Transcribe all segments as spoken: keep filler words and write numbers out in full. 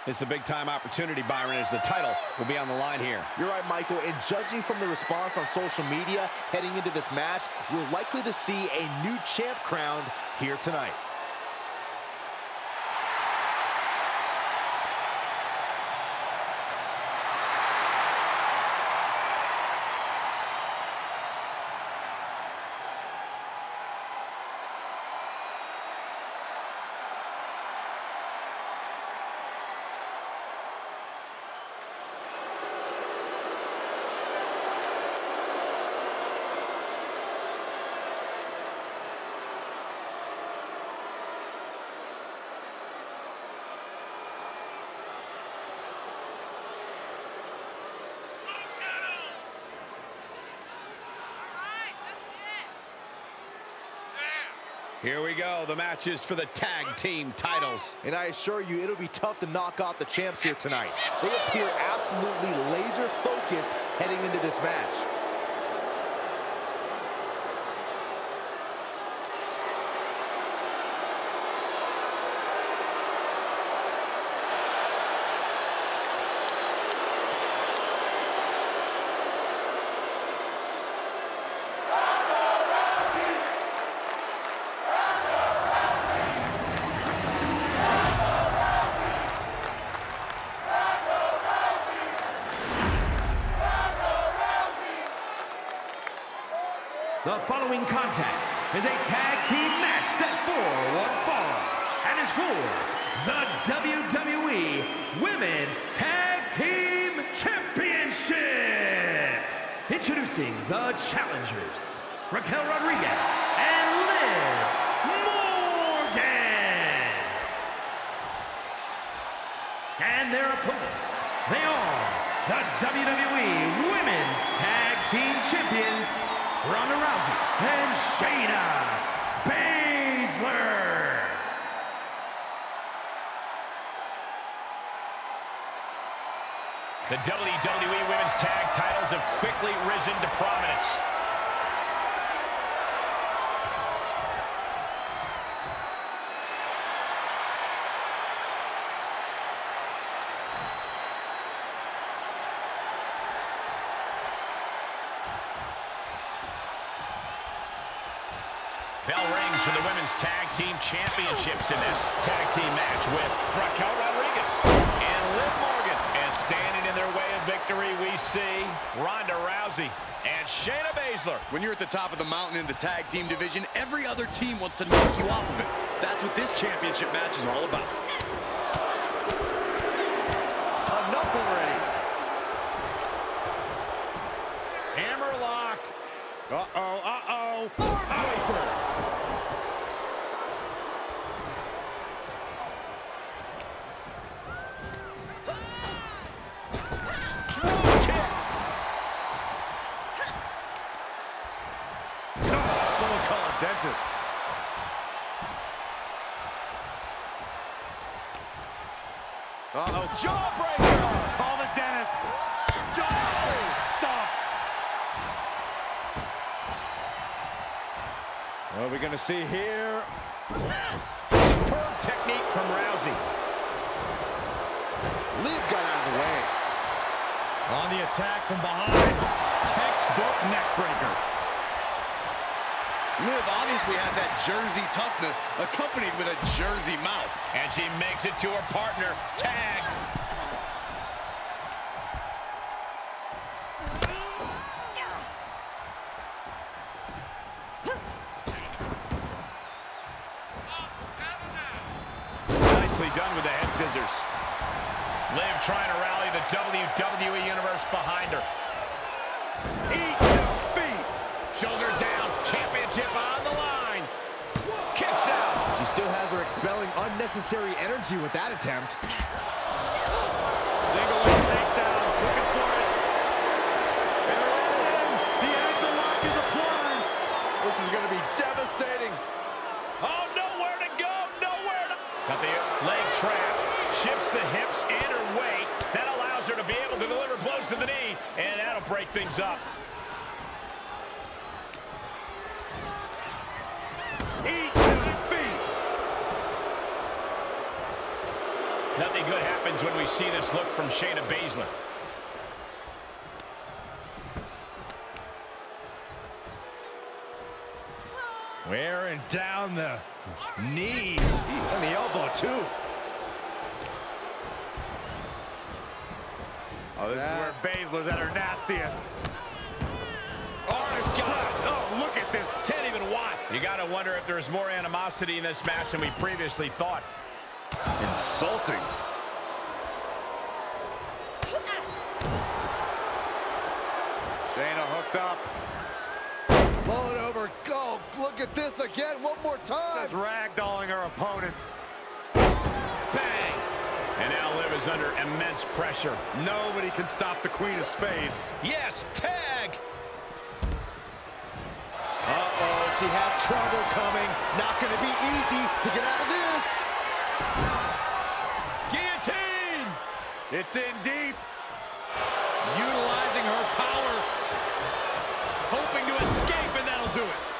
It's a big-time opportunity, Byron, as the title will be on the line here. You're right, Michael, and judging from the response on social media heading into this match, we're likely to see a new champ crowned here tonight. Here we go. The matches for the tag team titles. And I assure you, it'll be tough to knock off the champs here tonight. They appear absolutely laser focused heading into this match. The following contest is a tag team match set for one fall and is for the W W E Women's Tag Team Championship. Introducing the challengers, Raquel Rodriguez and Liv Morgan. And their opponents, they are the W W E Women's Tag Team Champions, Ronda Rousey and Shayna Baszler. The W W E Women's Tag titles have quickly risen to prominence. Bell rings for the Women's Tag Team Championships in this tag team match with Raquel Rodriguez and Liv Morgan. And standing in their way of victory, we see Ronda Rousey and Shayna Baszler. When you're at the top of the mountain in the tag team division, every other team wants to knock you off of it. That's what this championship match is all about. Enough already. Hammerlock. Uh-oh, uh-oh. Heartbreaker. Drop kick. Oh, someone call a dentist. Uh-oh, jawbreaker. Call the dentist. Jaw. Stop. What are we going to see here? Superb technique from Rousey. Liv got out of the way. On the attack from behind, textbook neckbreaker. Liv obviously has that Jersey toughness, accompanied with a Jersey mouth. And she makes it to her partner. Tag. Nicely done with the head scissors. Liv trying to rally the W W E Universe behind her. Eat defeat. Shoulders down. Championship on the line. Kicks out. She still has her expelling unnecessary energy with that attempt. Single leg takedown. Looking for it. And rolling. The ankle lock is applied. This is going to be devastating. Oh, nowhere to go. Nowhere to... Got the leg trap. Shifts the hips and her weight. That allows her to be able to deliver blows to the knee. And that'll break things up. Eat defeat. Nothing good what happens when we see this look from Shayna Baszler. Wearing down the knee. And the elbow, too. Oh, this yeah. is where Baszler's at her nastiest. Oh, it's God. Oh, look at this. Can't even watch. You got to wonder if there's more animosity in this match than we previously thought. Insulting. Shayna hooked up. Blow it over. Go. Look at this again. One more time. Just ragdolling her opponent. Bang. And now Liv is under immense pressure. Nobody can stop the Queen of Spades. Yes, tag. Uh-oh, she has trouble coming. Not going to be easy to get out of this. Guillotine. It's in deep. Utilizing her power. Hoping to escape, and that'll do it.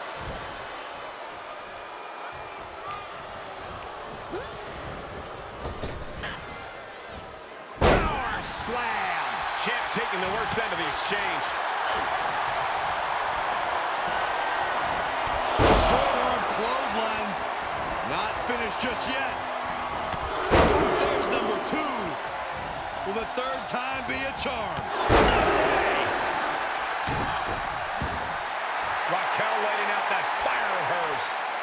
Power slam. Champ taking the worst end of the exchange. Short arm clothesline. Not finished just yet. There's number two. Will the third time be a charm? Raquel letting out that fire of hers.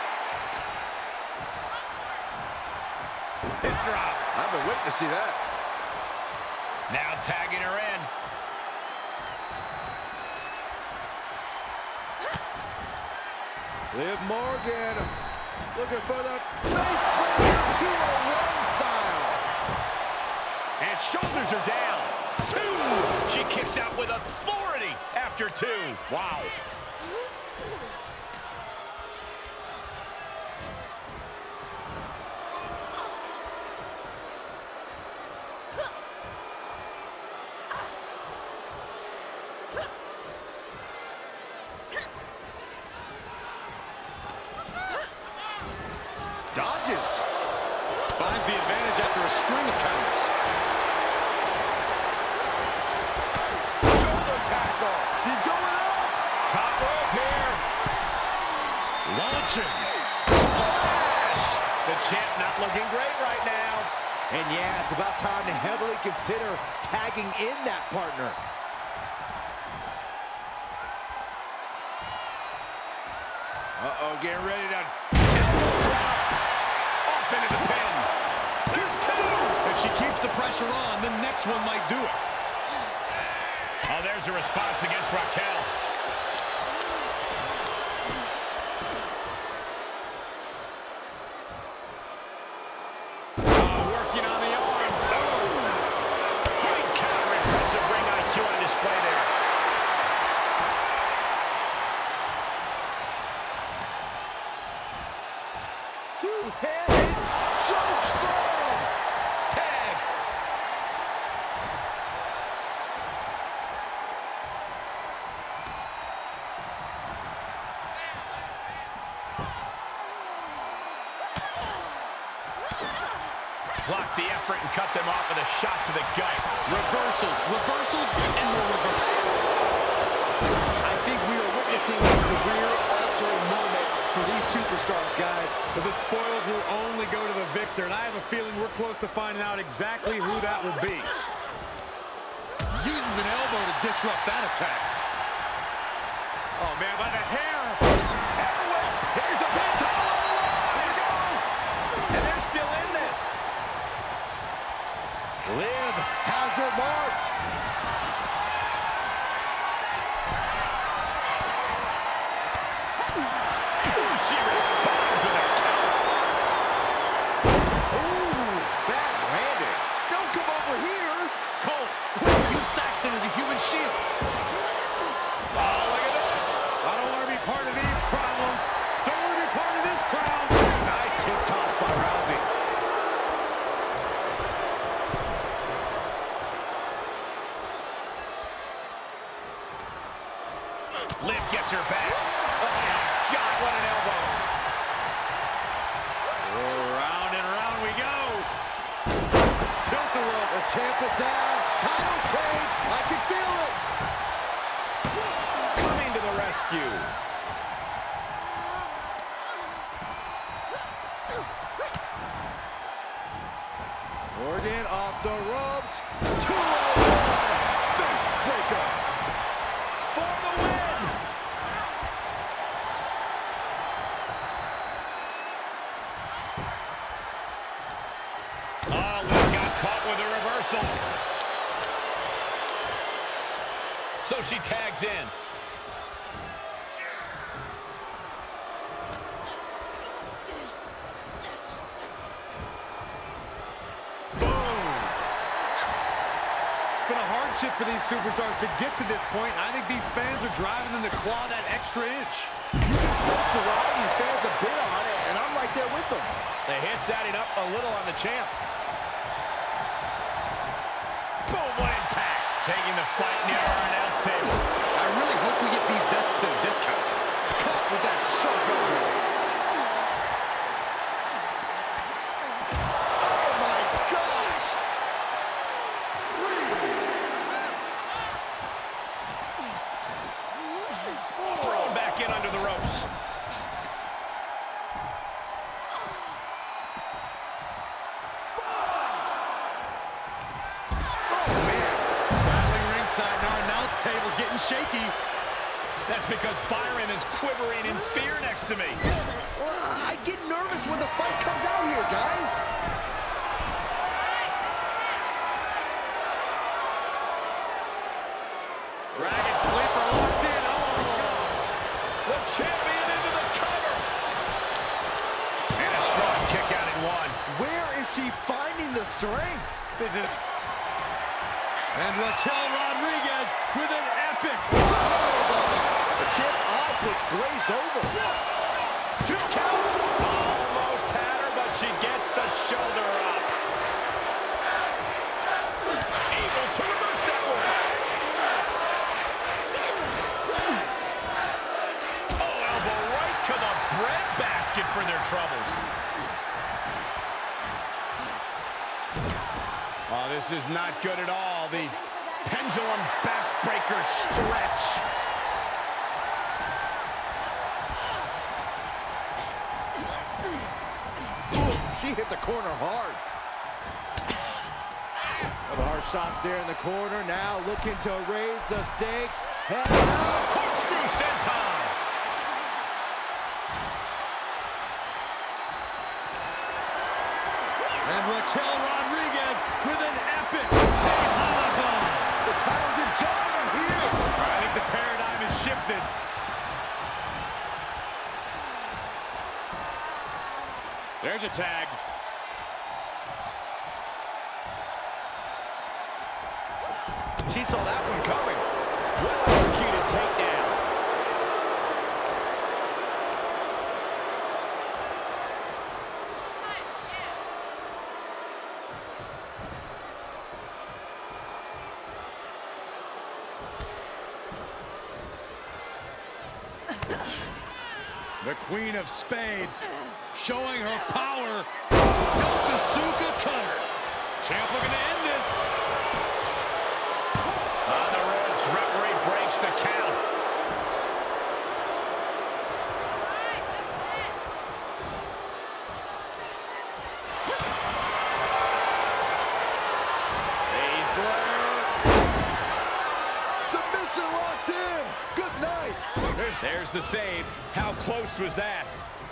Hip drop. I've been witnessing that. Now tagging her in. Liv Morgan looking for the face breaker two oh one style. And shoulders are down. Two. She kicks out with authority after two. Wow. Dodges. Finds the advantage after a string of counters. Shoulder tackle. She's going up. Top rope here. Launching. Splash. The champ not looking great right now. And yeah, it's about time to heavily consider tagging in that partner. Uh-oh, getting ready to elbow drop. Off into the pin. There's two. If she keeps the pressure on, the next one might do it. Oh, there's a response against Raquel. Oh, working on the arm. Oh. Great counter. Impressive ring I Q on display there. Two-handed choke slam. Tag. Block the effort and cut them off with a shot to the gut. Reversals, reversals, and more reversals. I think we are witnessing a career-altering moment for these superstars, guys. But the spoils will only go to the victor, and I have a feeling we're close to finding out exactly who that will be. Uses an elbow to disrupt that attack. Oh, man, by the hair. Elbow. Here's the pin, title on the line. There you go. And they're still in this. Liv has her marked. Ooh, she responds with a counter. Ooh, bad landing. Don't come over here. Cole, quick, use Saxton as a human shield. Oh, look at this. I don't want to be part of these champ is down. Title change. I can feel it. Coming to the rescue. Morgan off the ropes. two oh one. Face breaker. For the win. Oh, Liv got caught with a reversal. So she tags in. It's been a hardship for these superstars to get to this point. I think these fans are driving them to claw that extra inch. You can sense the ride these fans have been on it, and I'm right there with them. The hits adding up a little on the champ. Boom, what impact. Taking the fight near our announce table. I really hope we get these desks at a discount. Caught with that sharp elbow. Oh my gosh! Thrown back in under the ropes. Table's getting shaky. That's because Byron is quivering in fear next to me. Well, I get nervous when the fight comes out here, guys. Dragon sleeper locked in. Oh! The champion into the cover. And a strong kick out in one. Where is she finding the strength? This is... And Raquel Rodriguez with an epic. The champ's eyes look glazed over. Two count. Almost had her, but she gets the shoulder up. Able to reverse that one. Oh, elbow right to the breadbasket for their troubles. Oh, this is not good at all. The pendulum backbreaker stretch. She hit the corner hard. Couple hard shots there in the corner. Now looking to raise the stakes. Head out. Corkscrew senton. And Raquel Rodriguez with an epic Tejana bomb. The title's in jeopardy here. I think the paradigm has shifted. There's a tag. She saw that one coming. Well-executed takedown. The Queen of Spades showing her power. Yokosuka cutter. Champ looking to end this. On the ropes, referee breaks the count. Submission locked in. Good night. There's, there's the save. How close was that?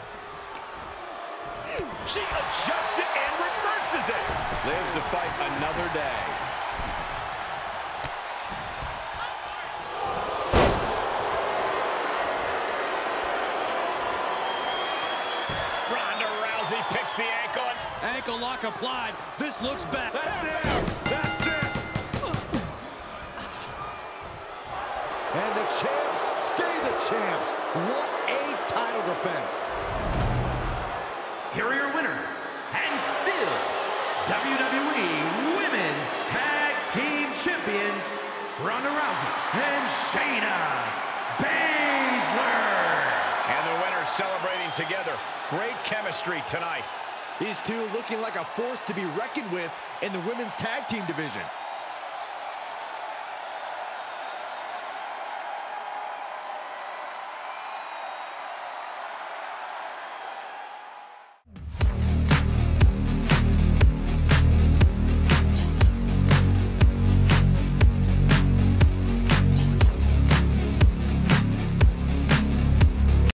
She adjusts it and reverses it. Lives to fight another day. Ronda Rousey picks the ankle. Ankle lock applied. This looks bad. That's it. That's it. And the champs stay the champs. What a title defense. Here are your winners, and still W W E Women's Tag Team Champions, Ronda Rousey and Shayna Baszler. And the winners celebrating together. Great chemistry tonight. These two looking like a force to be reckoned with in the women's tag team division.